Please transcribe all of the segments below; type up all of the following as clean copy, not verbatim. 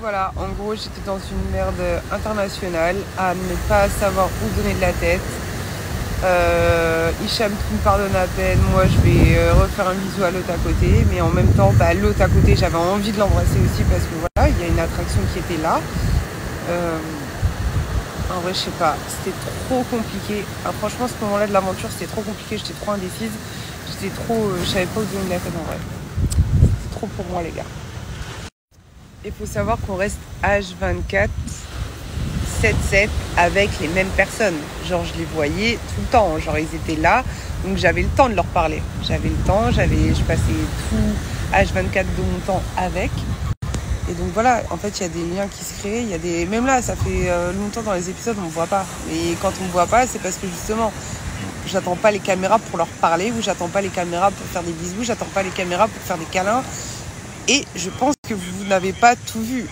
voilà, en gros j'étais dans une merde internationale à ne pas savoir où donner de la tête. Hicham qui me pardonne à peine, moi je vais refaire un bisou à l'autre à côté, mais en même temps l'autre à côté j'avais envie de l'embrasser aussi parce que voilà, il y a une attraction qui était là. En vrai je sais pas, c'était trop compliqué. Franchement ce moment là de l'aventure c'était trop compliqué, j'étais trop indécise, je savais pas où donner de la tête en vrai. C'était trop pour moi les gars. Il faut savoir qu'on reste H24 7-7 avec les mêmes personnes. Genre je les voyais tout le temps, genre ils étaient là, donc j'avais le temps de leur parler. J'avais le temps, je passais tout H24 de mon temps avec. Et donc voilà, en fait il y a des liens qui se créent, même là ça fait longtemps dans les épisodes on me voit pas. Et quand on me voit pas c'est parce que justement j'attends pas les caméras pour leur parler, ou j'attends pas les caméras pour faire des bisous, j'attends pas les caméras pour faire des câlins. Et je pense que vous n'avez pas tout vu.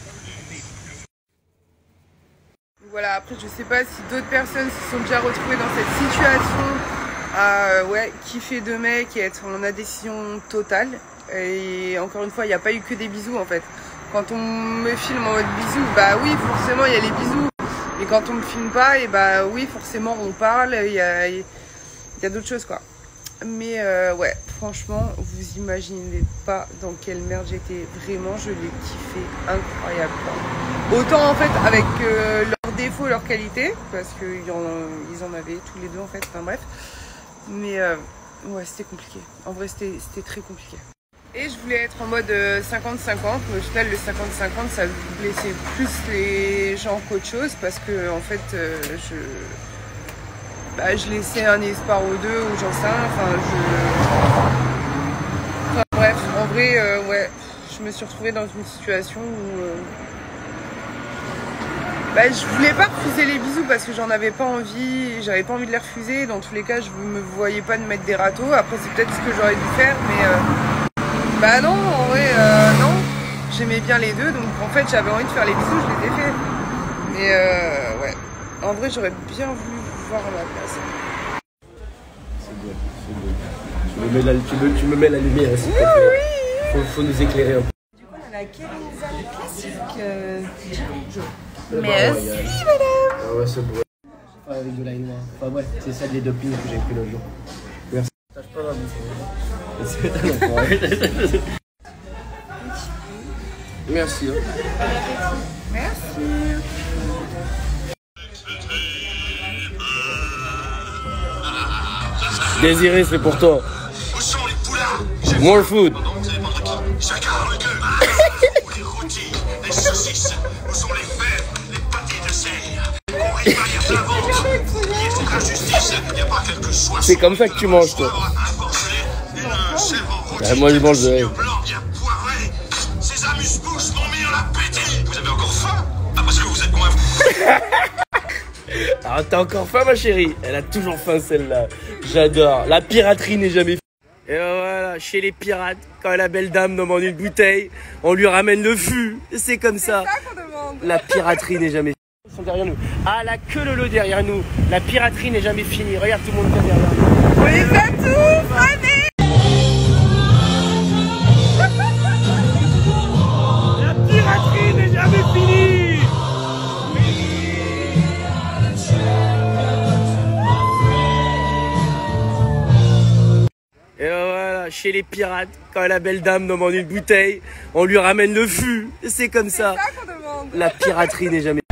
Voilà, après je sais pas si d'autres personnes se sont déjà retrouvées dans cette situation à kiffer deux mecs et être en indécision totale. Et encore une fois, il n'y a pas eu que des bisous en fait. Quand on me filme en mode bisous, oui forcément il y a les bisous. Et quand on me filme pas, et oui forcément on parle, il y a d'autres choses quoi. Mais franchement, vous imaginez pas dans quelle merde j'étais. Vraiment, je l'ai kiffé, incroyable. Autant en fait avec leurs défauts, leurs qualités, parce qu'ils en avaient tous les deux en fait, enfin bref. Mais c'était compliqué. En vrai, c'était très compliqué. Et je voulais être en mode 50-50, mais au final, le 50-50, ça blessait plus les gens qu'autre chose, parce que en fait, je laissais un espoir aux deux, ou j'en sais rien, bref, en vrai, je me suis retrouvée dans une situation où je voulais pas refuser les bisous parce que j'en avais pas envie, j'avais pas envie de les refuser. Dans tous les cas, je me voyais pas de mettre des râteaux. Après, c'est peut-être ce que j'aurais dû faire, mais non, en vrai, non. J'aimais bien les deux, donc en fait, j'avais envie de faire les bisous, je les ai fait. Mais en vrai, j'aurais bien voulu voir à ma place. C'est beau. Tu me mets la lumière ici. Oui. Faut nous éclairer un peu. Du coup, on a la Kevin classique Joe. Merci, madame. Ah ouais, c'est beau. Avec de l'ail noir. Enfin bref, c'est ça les dopings que j'ai pris l'autre jour. Merci. Tâche pas la bouche. Merci. Merci. Désiré, c'est pour toi. Où sont les poulards? More food. Chacun un gueule. Où les rôtis, les saucisses? Où sont les fèves, les pâtés de serre? On répaille à plein ventre. Il faut que la justice, il n'y a pas quelque chose. C'est comme ça que tu manges, toi. Un porcelet, une chèvre en rôti. Moi, je mange de blanc bien poivré. Ces amuse-bouches m'ont mis en appétit. Vous avez encore faim? Ah, parce que vous êtes moins. Alors t'as encore faim ma chérie? Elle a toujours faim celle-là. J'adore. La piraterie n'est jamais finie. Et voilà, chez les pirates, quand la belle dame demande une bouteille, on lui ramène le fût. C'est comme ça. C'est ça qu'on demande. La piraterie n'est jamais finie. Ils sont derrière nous. Ah la queue lolo derrière nous. La piraterie n'est jamais finie. Regarde tout le monde derrière nous. On les a tous, allez. La piraterie n'est jamais finie. Et voilà, chez les pirates, quand la belle dame demande une bouteille, on lui ramène le fût. C'est comme ça. C'est ça qu'on demande. La piraterie n'est jamais